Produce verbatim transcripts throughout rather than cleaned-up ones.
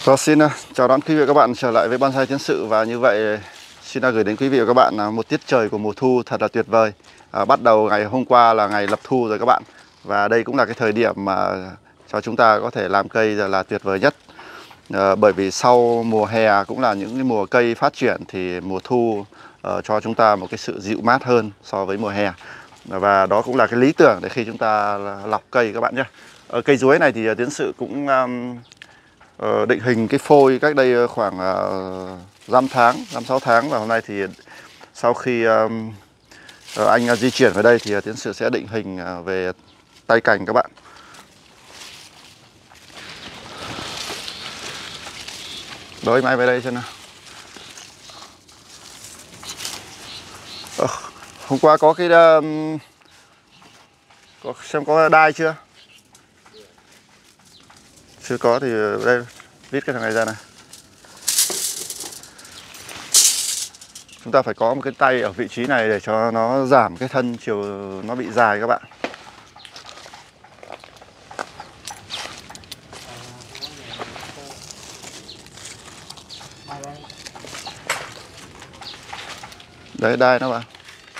Và xin uh, chào đón quý vị và các bạn trở lại với Bonsai Tiến Sự. Và như vậy xin uh, gửi đến quý vị và các bạn uh, một tiết trời của mùa thu thật là tuyệt vời. uh, Bắt đầu ngày hôm qua là ngày lập thu rồi các bạn. Và đây cũng là cái thời điểm mà cho chúng ta có thể làm cây là tuyệt vời nhất. uh, Bởi vì sau mùa hè cũng là những cái mùa cây phát triển thì mùa thu uh, cho chúng ta một cái sự dịu mát hơn so với mùa hè. Và đó cũng là cái lý tưởng để khi chúng ta lọc cây các bạn nhé. Ở cây chuối này thì uh, Tiến Sự cũng um, Uh, định hình cái phôi cách đây khoảng uh, tháng, năm sáu tháng. Và hôm nay thì sau khi um, uh, anh uh, di chuyển về đây thì uh, Tiến Sự sẽ định hình uh, về tay cành các bạn. Đôi máy về đây xem nào. uh, Hôm qua có cái um, có, xem có đai chưa? Chưa có thì đây viết cái thằng này ra này. Chúng ta phải có một cái tay ở vị trí này để cho nó giảm cái thân chiều nó bị dài các bạn. Đấy, đai nó bạn.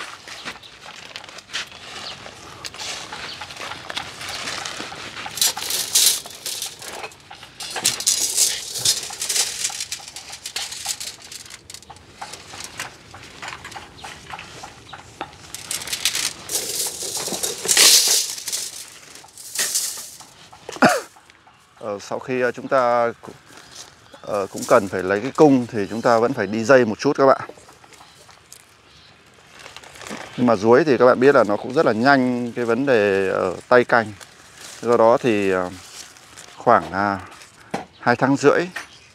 Ờ, sau khi chúng ta uh, cũng cần phải lấy cái cung thì chúng ta vẫn phải đi dây một chút các bạn. Nhưng mà ruối thì các bạn biết là nó cũng rất là nhanh cái vấn đề ở tay cành. Do đó thì uh, khoảng uh, hai tháng rưỡi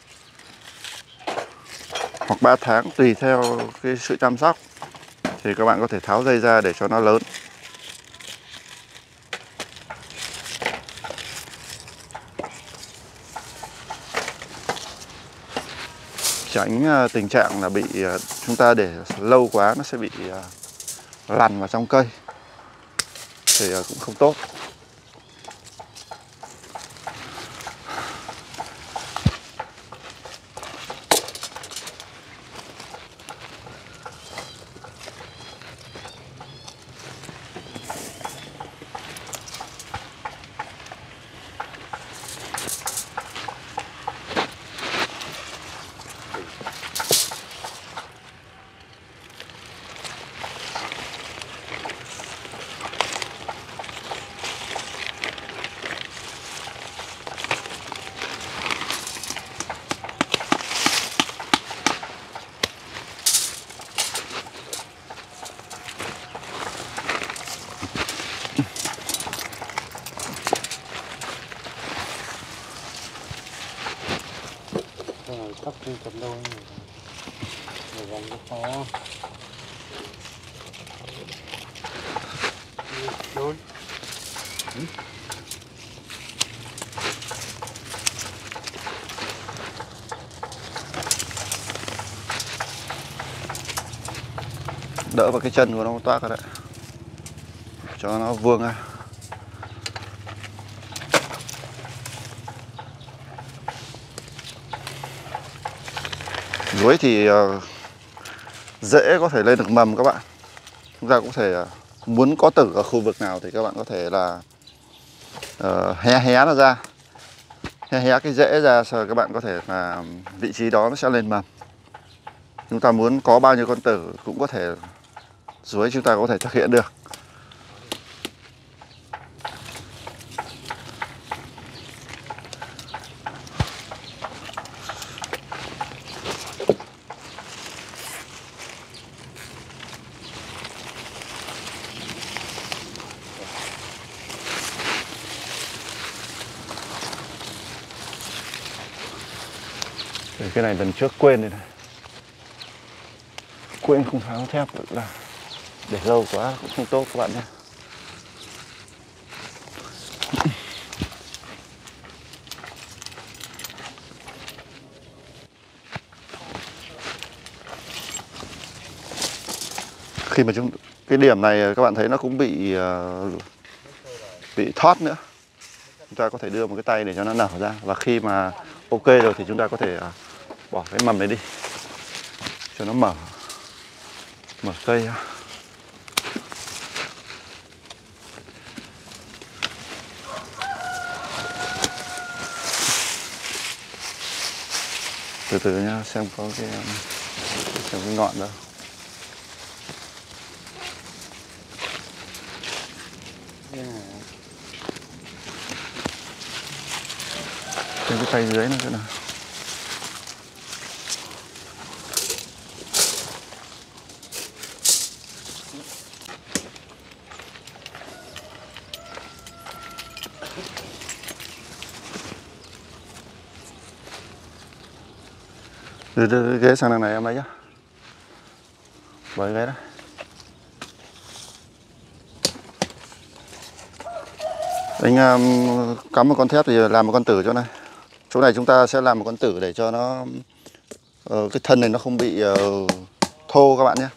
hoặc ba tháng tùy theo cái sự chăm sóc thì các bạn có thể tháo dây ra để cho nó lớn. Tránh uh, tình trạng là bị uh, chúng ta để lâu quá nó sẽ bị uh, lằn vào trong cây thì uh, cũng không tốt. Tóc đi cầm đôi rồi gần nó khó đôi. Ừ. Đỡ vào cái chân của nó toát ra đấy, cho nó vuông ra. Ruối thì uh, dễ có thể lên được mầm các bạn. Chúng ta cũng thể uh, muốn có tử ở khu vực nào thì các bạn có thể là uh, hé hé nó ra, hé hé cái rễ ra, sau các bạn có thể là vị trí đó nó sẽ lên mầm. Chúng ta muốn có bao nhiêu con tử cũng có thể, ruối chúng ta có thể thực hiện được. Cái này lần trước quên đây này, quên không tháo thép là để lâu quá cũng không tốt các bạn nhé. Khi mà chúng cái điểm này các bạn thấy nó cũng bị uh, bị thoát nữa, chúng ta có thể đưa một cái tay để cho nó nở ra. Và khi mà ok rồi thì chúng ta có thể à, bỏ cái mầm này đi cho nó mở mở cây ra. Từ từ nhá, xem có cái xem cái ngọn đâu. Xem cái tay dưới nó thế nào. Đưa, đưa ghế sang đằng này em lấy nhá. Bởi ghế đó. Anh um, cắm một con thép thì làm một con tử chỗ này. Chỗ này chúng ta sẽ làm một con tử để cho nó uh, cái thân này nó không bị uh, thô các bạn nhé.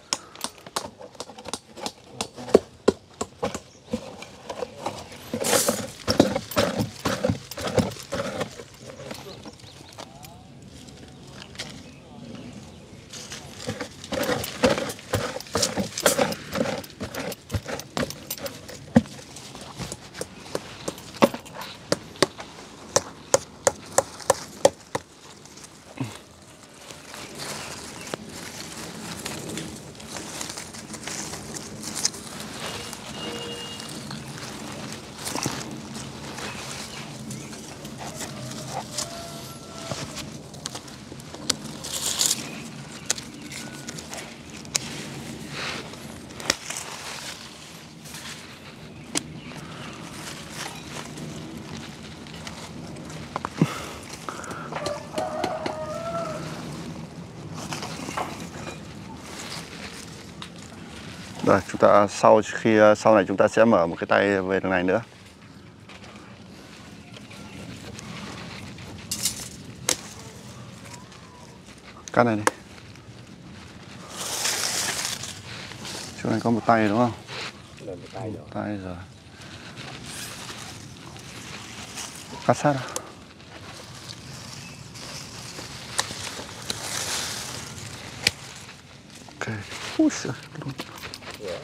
Rồi chúng ta sau khi sau này chúng ta sẽ mở một cái tay về đường này nữa. Cắt này đi. Chỗ này có một tay đúng không? Là một tay rồi. Một tay rồi. Cắt sát nào. Ok. Ui giời. Yeah.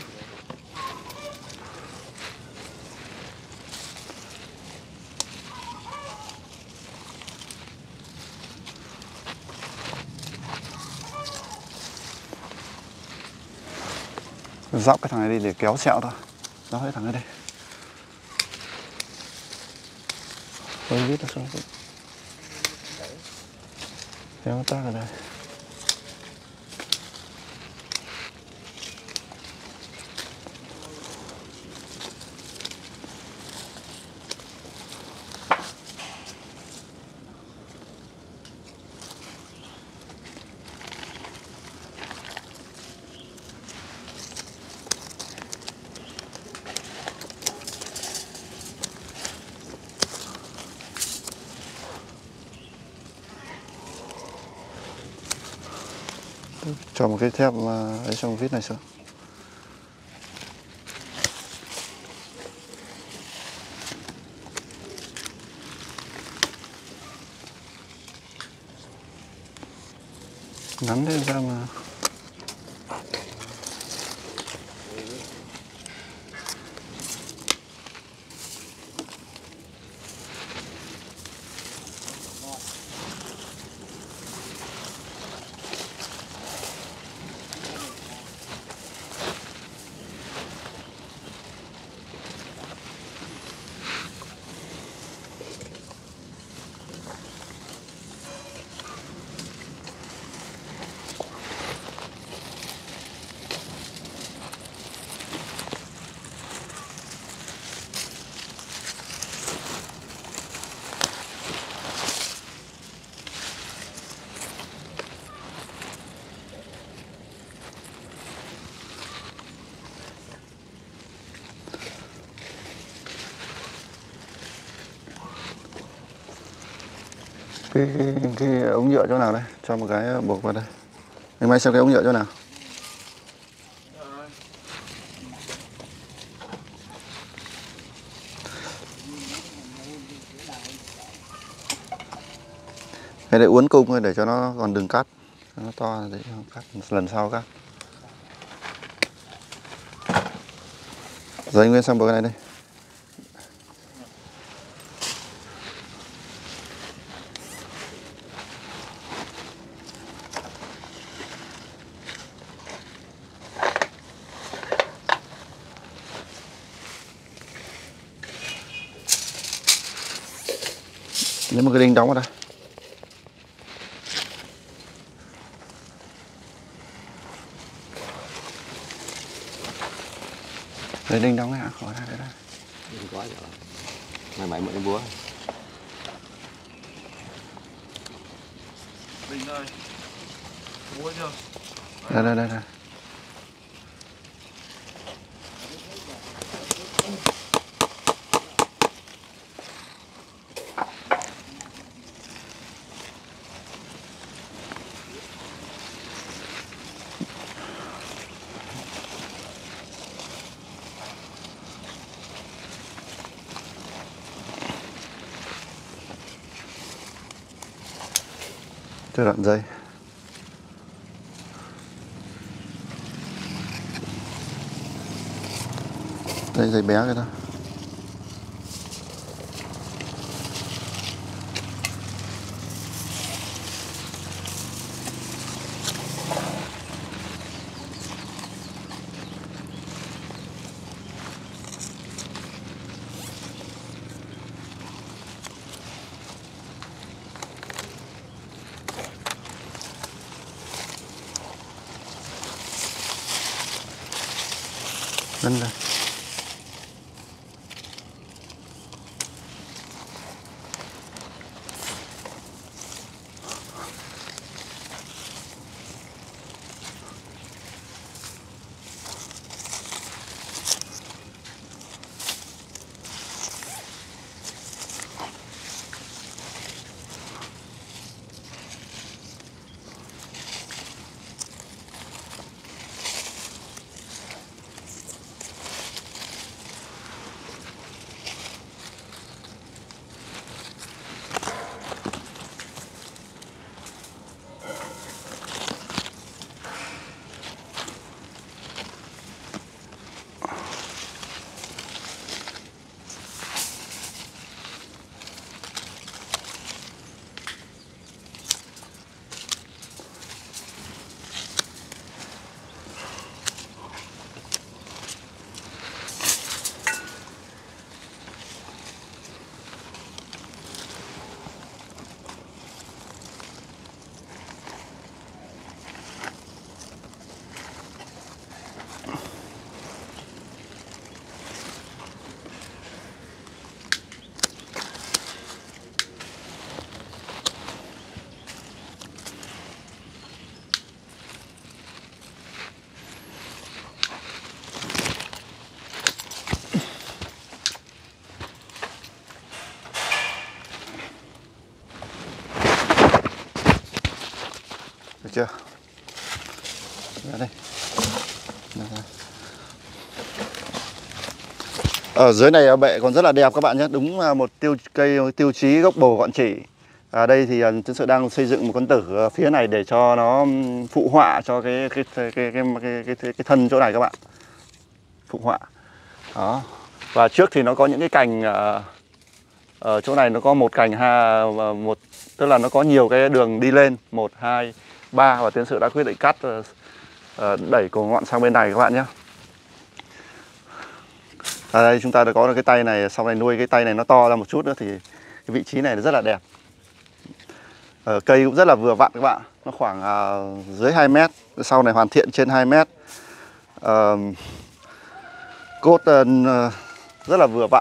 Dọc cái thằng này đi để kéo sẹo thôi. Dọc cái thằng này đi. Hơi vít nó xuống. Kéo tác ở đây. Cho một cái thép ấy trong vít này xuống. Ngắn lên ra mà. Cái, cái, cái ống nhựa chỗ nào đây? Cho một cái buộc vào đây. Anh Mai xem cái ống nhựa chỗ nào? Hay để uốn cung thôi để cho nó còn đừng cắt, cho nó to để không cắt lần sau cắt. Rồi anh Nguyên sang bộ cái này đi. Lấy một cái đinh đóng vào đây. Lấy đinh đóng này, khỏi ra đây đây. Đừng có rồi. Mày mày mượn cái búa. Đinh ơi. Búa chưa? Đây đây đây đây. Tôi đoạn dây. Đây dây bé cái đó. Lên đây. Được chưa? Ra đây. Ở dưới này bệ còn rất là đẹp các bạn nhé. Đúng là một tiêu cây tiêu chí gốc bồ gọn chỉ. À, đây thì Tiến Sự đang xây dựng một con tử phía này để cho nó phụ họa cho cái cái cái cái cái, cái, cái, cái, cái thân chỗ này các bạn. Phụ họa. Đó. Và trước thì nó có những cái cành ở uh, chỗ này nó có một cành ha một tức là nó có nhiều cái đường đi lên, một hai ba và Tiến Sự đã quyết định cắt uh, đẩy cổ ngọn sang bên này các bạn nhé. Ở đây chúng ta đã có được cái tay này, sau này nuôi cái tay này nó to ra một chút nữa thì cái vị trí này rất là đẹp. Ở cây cũng rất là vừa vặn các bạn, nó khoảng uh, dưới hai mét, sau này hoàn thiện trên hai mét. Uh, cốt uh, rất là vừa vặn.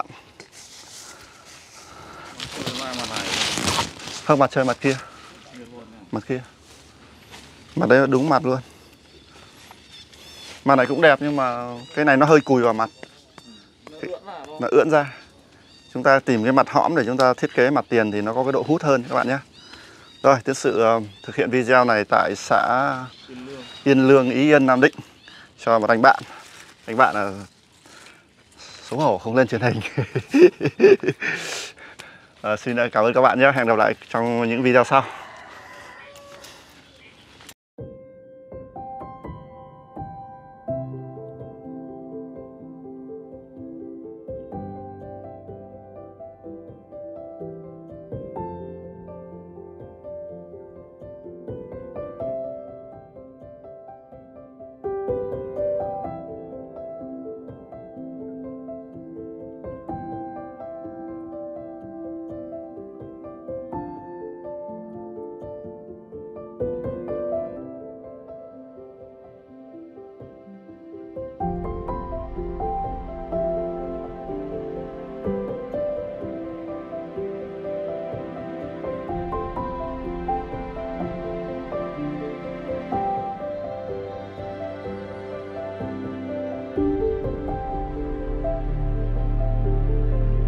Không, mặt trời mặt kia. Mặt kia. Mặt đấy đúng mặt luôn. Mặt này cũng đẹp nhưng mà cái này nó hơi cùi vào mặt. Cái, nó ưỡn ra. Chúng ta tìm cái mặt hõm để chúng ta thiết kế mặt tiền thì nó có cái độ hút hơn các bạn nhé. Rồi, Tiến Sự uh, thực hiện video này tại xã Yên Lương, Yên Lương, Ý Yên, Nam Định cho một anh bạn. Anh bạn là xấu hổ không lên truyền hình. uh, xin cảm ơn các bạn nhé. Hẹn gặp lại trong những video sau.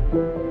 bạn.